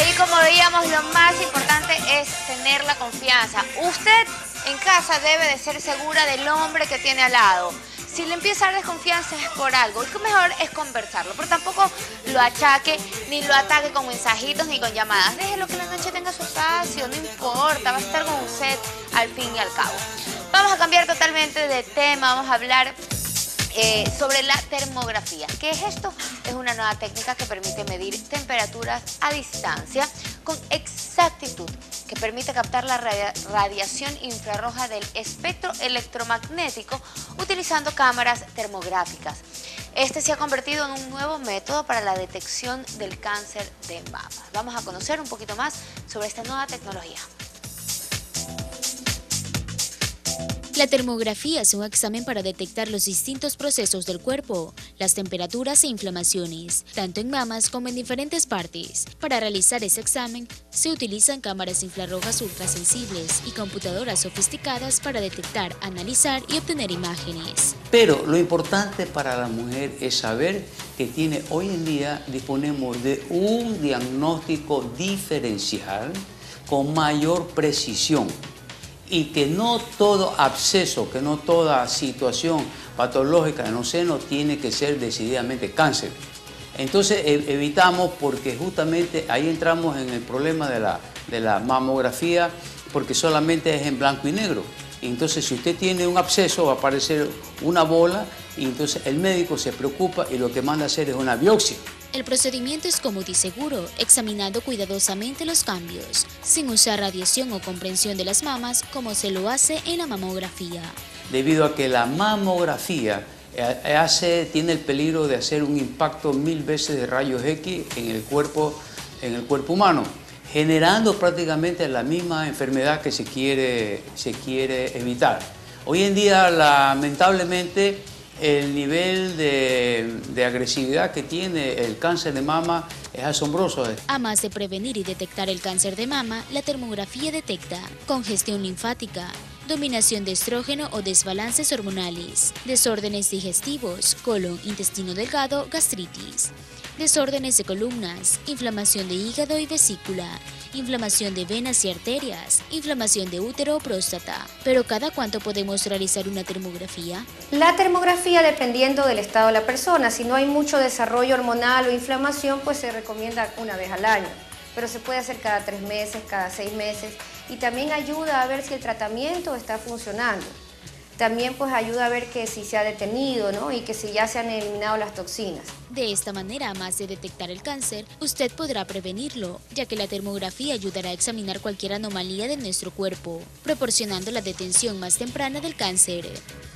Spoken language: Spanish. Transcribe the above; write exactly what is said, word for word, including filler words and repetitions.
Ahí, como veíamos, lo más importante es tener la confianza. Usted en casa debe de ser segura del hombre que tiene al lado. Si le empieza a dar desconfianza es por algo. Y lo mejor es conversarlo, pero tampoco lo achaque, ni lo ataque con mensajitos, ni con llamadas. Déjelo que la noche tenga su espacio, no importa, va a estar con usted al fin y al cabo. Vamos a cambiar totalmente de tema, vamos a hablar eh, sobre la termografía. ¿Qué es esto? Es una nueva técnica que permite medir temperaturas a distancia con exactitud, que permite captar la radia- radiación infrarroja del espectro electromagnético utilizando cámaras termográficas. Este se ha convertido en un nuevo método para la detección del cáncer de mama. Vamos a conocer un poquito más sobre esta nueva tecnología. La termografía es un examen para detectar los distintos procesos del cuerpo, las temperaturas e inflamaciones, tanto en mamas como en diferentes partes. Para realizar ese examen, se utilizan cámaras infrarrojas ultrasensibles y computadoras sofisticadas para detectar, analizar y obtener imágenes. Pero lo importante para la mujer es saber que tiene hoy en día, disponemos de un diagnóstico diferencial con mayor precisión. Y que no todo absceso, que no toda situación patológica en los senos tiene que ser decididamente cáncer. Entonces evitamos, porque justamente ahí entramos en el problema de la, de la mamografía, porque solamente es en blanco y negro. Y entonces si usted tiene un absceso va a aparecer una bola y entonces el médico se preocupa y lo que manda a hacer es una biopsia. El procedimiento es cómodo y seguro, examinando cuidadosamente los cambios, sin usar radiación o comprensión de las mamas como se lo hace en la mamografía. Debido a que la mamografía hace, tiene el peligro de hacer un impacto mil veces de rayos X en el cuerpo, en el cuerpo humano, generando prácticamente la misma enfermedad que se quiere, se quiere evitar. Hoy en día, lamentablemente, el nivel de, de agresividad que tiene el cáncer de mama es asombroso. A más de prevenir y detectar el cáncer de mama, la termografía detecta congestión linfática, dominación de estrógeno o desbalances hormonales, desórdenes digestivos, colon, intestino delgado, gastritis, desórdenes de columnas, inflamación de hígado y vesícula, inflamación de venas y arterias, inflamación de útero o próstata. ¿Pero cada cuánto podemos realizar una termografía? La termografía, dependiendo del estado de la persona, si no hay mucho desarrollo hormonal o inflamación, pues se recomienda una vez al año, pero se puede hacer cada tres meses, cada seis meses, y también ayuda a ver si el tratamiento está funcionando. También pues ayuda a ver que si se ha detenido, ¿no? Y que si ya se han eliminado las toxinas. De esta manera, además de detectar el cáncer, usted podrá prevenirlo, ya que la termografía ayudará a examinar cualquier anomalía de nuestro cuerpo, proporcionando la detención más temprana del cáncer.